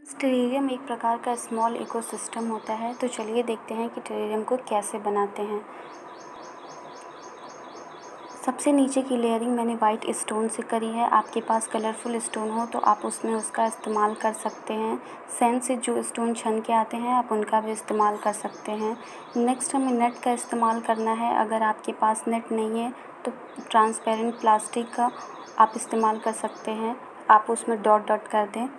Terrarium एक प्रकार का स्मॉल इकोसिस्टम होता है। तो चलिए देखते हैं कि टेरेरियम को कैसे बनाते हैं। सबसे नीचे की लेयरिंग मैंने वाइट स्टोन से करी है। आपके पास कलरफुल स्टोन हो तो आप उसमें उसका इस्तेमाल कर सकते हैं। सैंड से जो स्टोन छन के आते हैं आप उनका भी इस्तेमाल कर सकते हैं। नेक्स्ट हमें नेट का इस्तेमाल करना है। अगर आपके पास नेट नहीं है तो ट्रांसपेरेंट प्लास्टिक का आप इस्तेमाल कर सकते हैं। आप उसमें डॉट डॉट कर दें।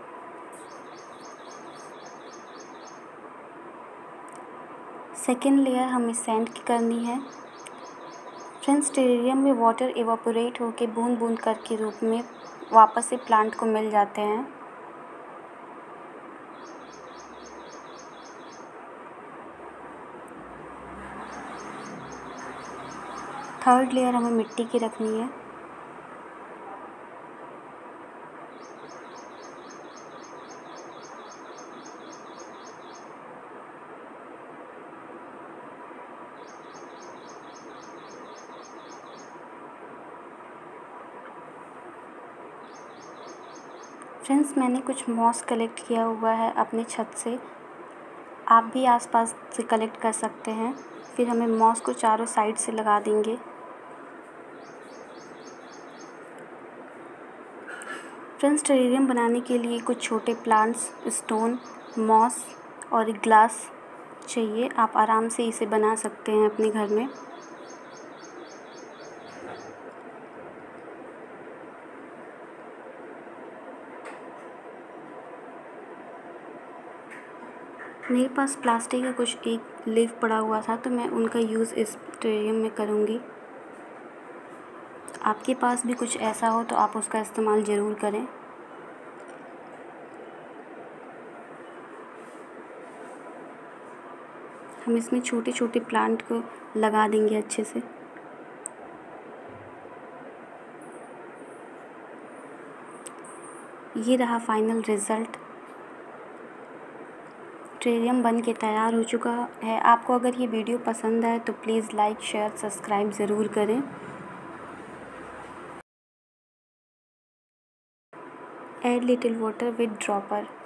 सेकेंड लेयर हमें सैंड की करनी है। फ्रेंड्स, टेरेरियम में वाटर इवापोरेट होकर बूंद बूंद कर के रूप में वापस से प्लांट को मिल जाते हैं। थर्ड लेयर हमें मिट्टी की रखनी है। फ्रेंड्स, मैंने कुछ मॉस कलेक्ट किया हुआ है अपने छत से। आप भी आसपास से कलेक्ट कर सकते हैं। फिर हमें मॉस को चारों साइड से लगा देंगे। फ्रेंड्स, टेरेरियम बनाने के लिए कुछ छोटे प्लांट्स, स्टोन, मॉस और एक ग्लास चाहिए। आप आराम से इसे बना सकते हैं अपने घर में। मेरे पास प्लास्टिक का कुछ एक लीफ पड़ा हुआ था तो मैं उनका यूज़ इस टेरेरियम में करूँगी। आपके पास भी कुछ ऐसा हो तो आप उसका इस्तेमाल ज़रूर करें। हम इसमें छोटे छोटे प्लांट को लगा देंगे अच्छे से। ये रहा फाइनल रिज़ल्ट। टेरेरियम बन के तैयार हो चुका है। आपको अगर ये वीडियो पसंद आए तो प्लीज़ लाइक, शेयर, सब्सक्राइब ज़रूर करें। Add little water with dropper.